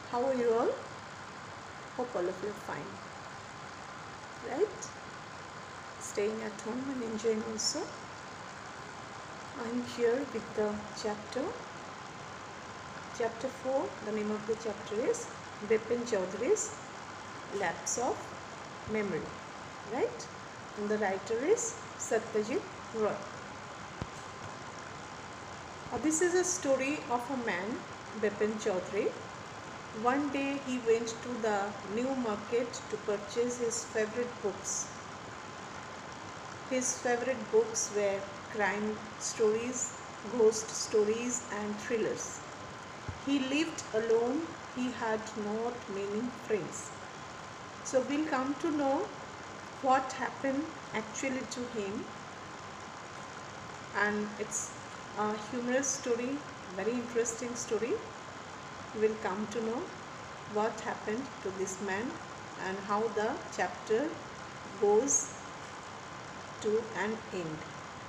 How are you all? Hope all of you are fine, right? Staying at home and enjoying also. I'm here with the chapter 4. The name of the chapter is Bipin Chaudhary's Lapse of Memory, right? And the writer is Satyajit Roy. This is a story of a man, Bipin Chaudhary. One day he went to the new market to purchase his favorite books. His favorite books were crime stories, ghost stories and thrillers. He lived alone, he had not many friends. So we'll come to know what happened actually to him, and it's a humorous story, very interesting story. We'll come to know what happened to this man and how the chapter goes to an end.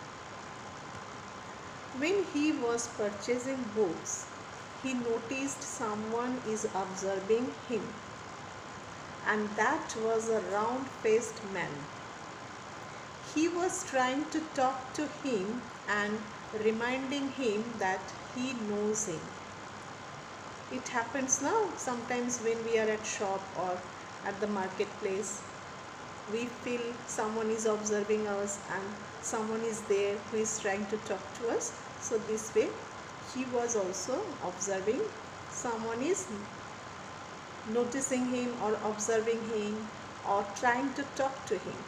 When he was purchasing books, he noticed someone is observing him, and that was a round-faced man. He was trying to talk to him and reminding him that he knows him. It happens now sometimes when we are at shop or at the marketplace. We feel someone is observing us and someone is there who is trying to talk to us. So this way he was also observing. Someone is noticing him or observing him or trying to talk to him.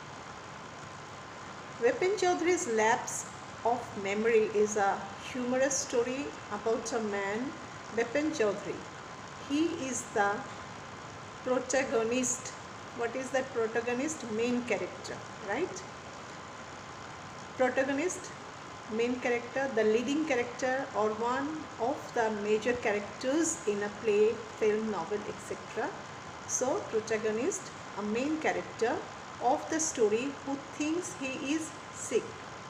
Bipin Chaudhary's Lapse of Memory is a humorous story about a man, Bipin Chaudhary. He is the protagonist. What is that protagonist? Main character, right? Protagonist, main character, the leading character or one of the major characters in a play, film, novel, etc. So protagonist, a main character of the story who thinks he is sick.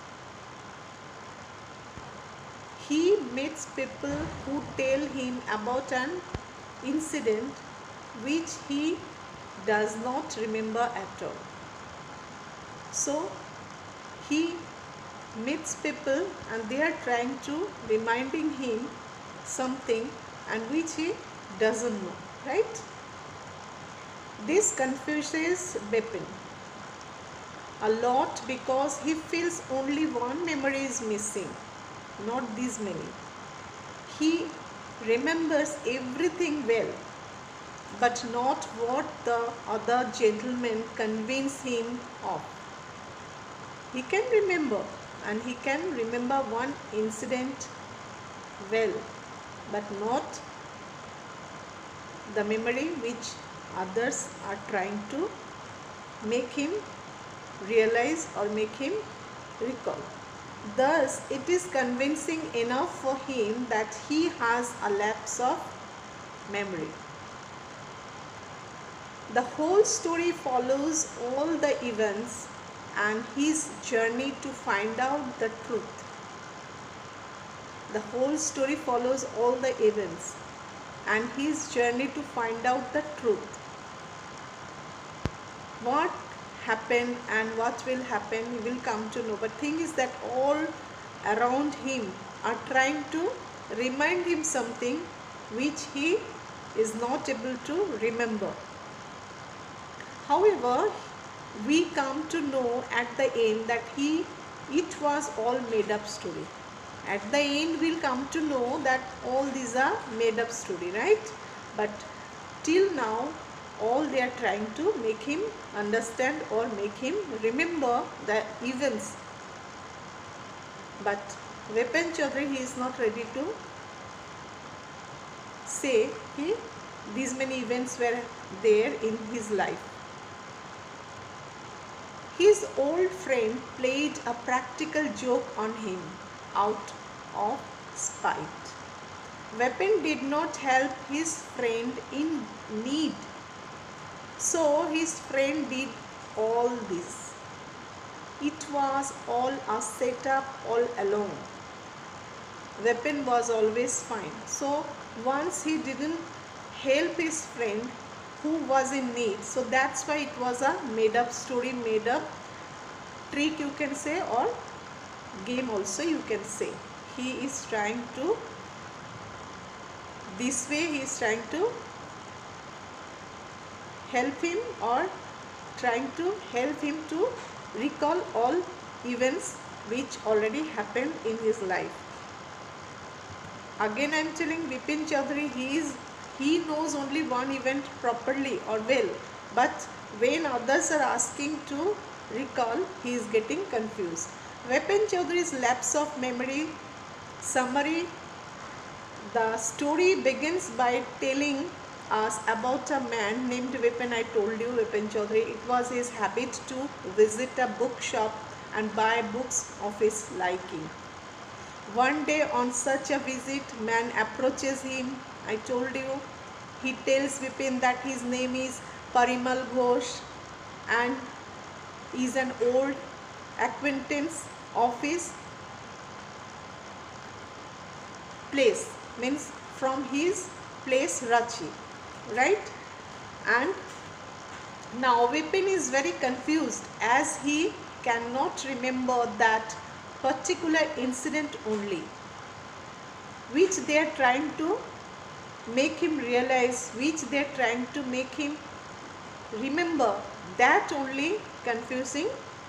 He meets people who tell him about an incident which he does not remember at all. So he meets people and they are trying to reminding him something and which he doesn't know, right? This confuses Bipin a lot because he feels only one memory is missing, not these many. He remembers everything well, but not what the other gentleman convinced him of. He can remember, and he can remember one incident well, but not the memory which others are trying to make him realize or make him recall. Thus, it is convincing enough for him that he has a lapse of memory. The whole story follows all the events and his journey to find out the truth. The whole story follows all the events and his journey to find out the truth. What happened and what will happen, he will come to know. But thing is that all around him are trying to remind him something which he is not able to remember. However, we come to know at the end that it was all made up story. At the end we'll come to know that all these are made up story, right? But till now all they are trying to make him understand or make him remember the events. But Bipin Chaudhary, he is not ready to say these many events were there in his life. His old friend played a practical joke on him out of spite. Bipin did not help his friend in need. So his friend did all this. It was all a setup all along. Bipin was always fine. So once he didn't help his friend who was in need. So that's why it was a made up story, made up trick you can say, or game also you can say. He is trying to, this way he is trying to help him, or trying to help him to recall all events which already happened in his life. Again I am telling, Bipin Chaudhary, he knows only one event properly or well, but when others are asking to recall, he is getting confused. Bipin Chaudhary's lapse of memory summary. The story begins by telling us about a man named Vipin. I told you, Vipin Chaudhary, it was his habit to visit a bookshop and buy books of his liking. One day on such a visit, man approaches him. I told you, he tells Vipin that his name is Parimal Ghosh and is an old acquaintance of his place, means from his place Ranchi, right? And now Vipin is very confused as he cannot remember that particular incident only, which they are trying to make him realize, which they are trying to make him remember, that only confusing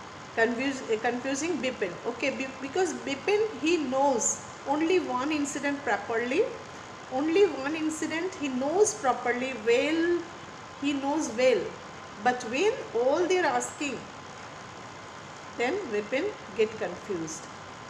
Bipin. Okay, because Bipin, he knows only one incident properly, only one incident he knows properly, well, he knows well, but when all they are asking, then Vipin get confused.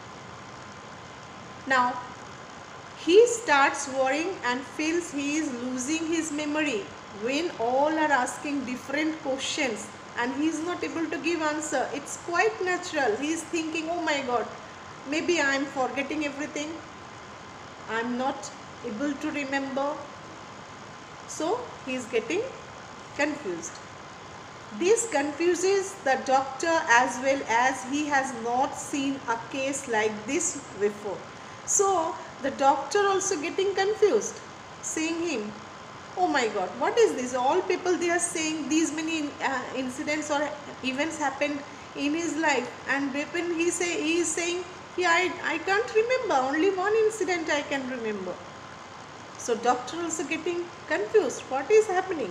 Now he starts worrying and feels he is losing his memory when all are asking different questions and he is not able to give answer. It's quite natural. He is thinking, oh my God, maybe I am forgetting everything, I am not able to remember. So he is getting confused. This confuses the doctor as well, as he has not seen a case like this before. So the doctor also getting confused, seeing him, oh my God, what is this? All people, they are saying these many incidents or events happened in his life, and Bipin, he is saying, yeah, I can't remember, only one incident I can remember. So doctor also getting confused, what is happening?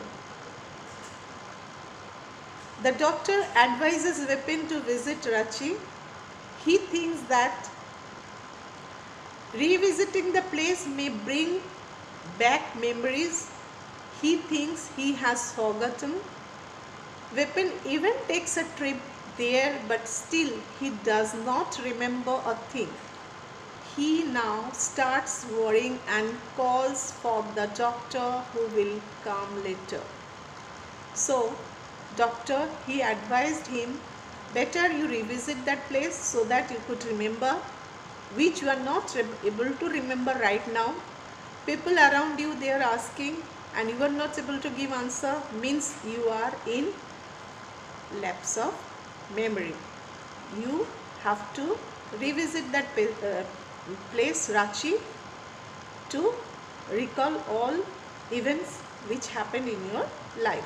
The doctor advises Vipin to visit Ranchi. He thinks that revisiting the place may bring back memories he thinks he has forgotten. Vipin even takes a trip there, but still he does not remember a thing. He now starts worrying and calls for the doctor, who will come later. So doctor, he advised him, better you revisit that place so that you could remember, which you are not able to remember right now. People around you, they are asking and you are not able to give answer, means you are in lapse of memory. You have to revisit that place Ranchi to recall all events which happened in your life.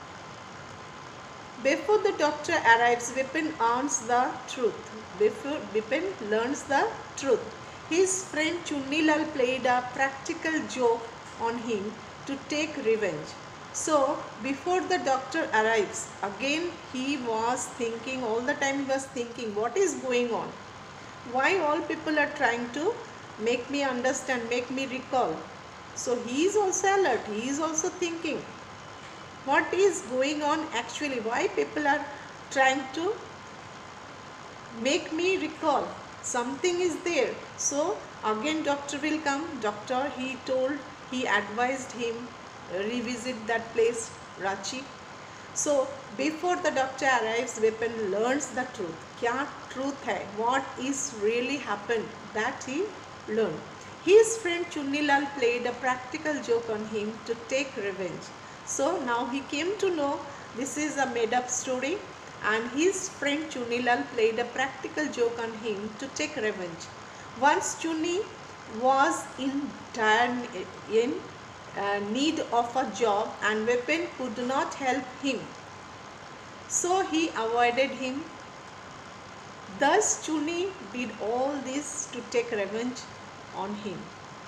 Before the doctor arrives, Vipin learns the truth. Before Vipin learns the truth, his friend Chunnilal played a practical joke on him to take revenge. So before the doctor arrives, again he was thinking, all the time he was thinking, what is going on? Why all people are trying to make me understand, make me recall? So he is also alert, he is also thinking, what is going on actually? Why people are trying to make me recall? Something is there. So again doctor will come. Doctor, he advised him revisit that place Ranchi. So before the doctor arrives, Vipin learns the truth. Kya truth hai? What is really happened? That he learned. His friend Chunnilal played a practical joke on him to take revenge. So now he came to know this is a made up story, and his friend Chunnilal played a practical joke on him to take revenge. Once Chunni was in need of a job, and Weapon could not help him. So he avoided him. Thus Chuni did all this to take revenge on him.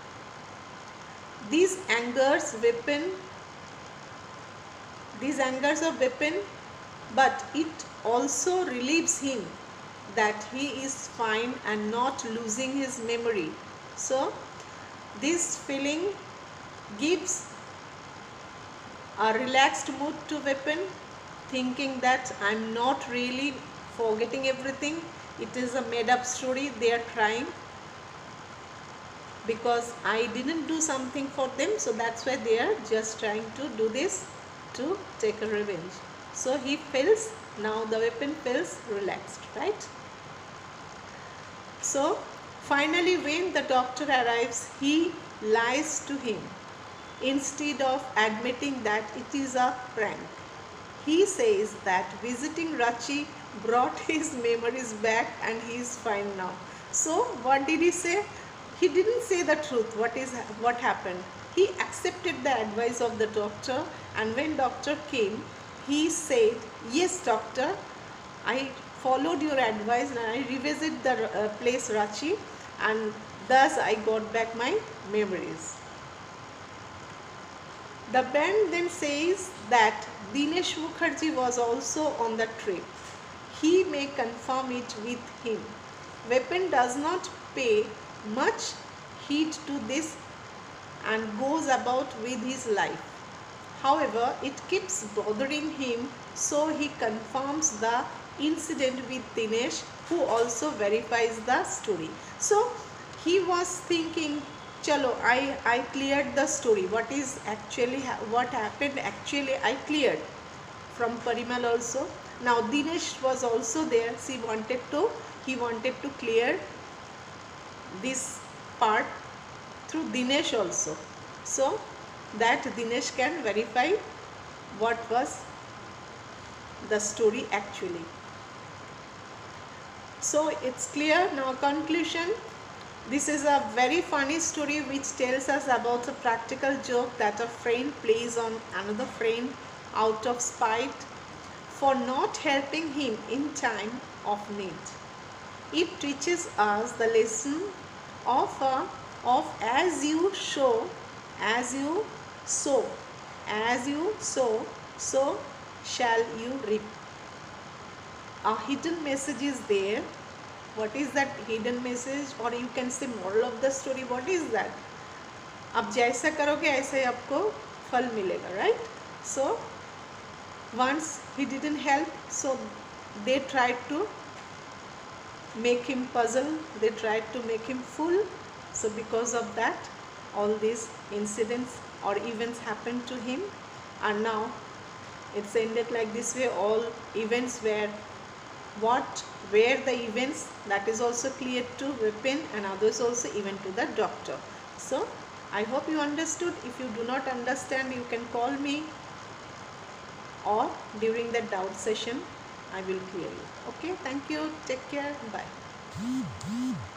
These angers of Weapon, but it also relieves him that he is fine and not losing his memory. So this feeling gives a relaxed mood to Weapon, thinking that I'm not really forgetting everything. It is a made up story they are trying, because I didn't do something for them, so that's why they are just trying to do this to take a revenge. So he feels, now the Weapon feels relaxed, right? So finally when the doctor arrives, he lies to him instead of admitting that it is a prank. He says that visiting Rachi brought his memories back and he is fine now. So what did he say? He didn't say the truth. What happened? He accepted the advice of the doctor, and when doctor came, he said, yes doctor, I followed your advice and I revisited the place Rachi, and thus I got back my memories. The band then says that Dinesh Mukherjee was also on the trip. He may confirm it with him. Weapon does not pay much heed to this and goes about with his life. However, it keeps bothering him, so he confirms the incident with Dinesh, who also verifies the story. So he was thinking, chalo, I cleared the story. What happened actually I cleared from Parimal also. Now Dinesh was also there. He wanted to clear this part through Dinesh also, so that Dinesh can verify what was the story actually. So it's clear. Now conclusion. This is a very funny story which tells us about a practical joke that a friend plays on another friend out of spite for not helping him in time of need. It teaches us the lesson of as you sow, so shall you reap. A hidden message is there. What is that hidden message, or you can say moral of the story? What is that? आप जैसा करोगे ऐसा ही आपको फल मिलेगा, right? So once he didn't help, so they tried to make him puzzle, they tried to make him fool. So because of that, all these incidents or events happened to him, and now it's ended like this way. All events were the events, that is also clear to Weapon, and others also even to the doctor. So I hope you understood. If you do not understand, you can call me, or during the doubt session I will clear you. Okay, thank you, take care, bye.